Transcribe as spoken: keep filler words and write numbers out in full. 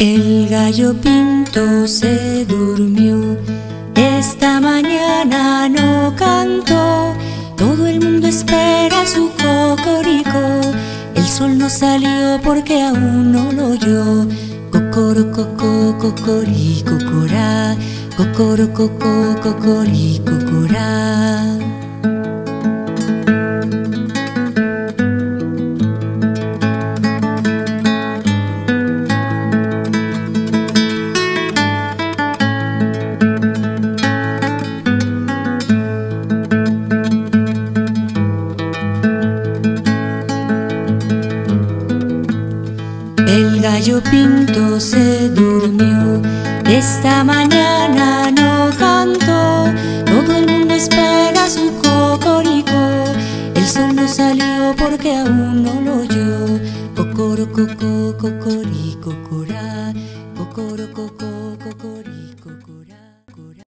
El gallo pinto se durmió, esta mañana no cantó. Todo el mundo espera su cocorico, el sol no salió porque aún no lo oyó. Cocorococo, cocorico, corá, cocorococo, cocorico, corá. El gallo pinto se durmió, esta mañana no cantó. Todo el mundo espera su cocorico, el sol no salió porque aún no lo oyó. Cocorococo, cocorico, corá, cocorococo, cocorico, corá, corá.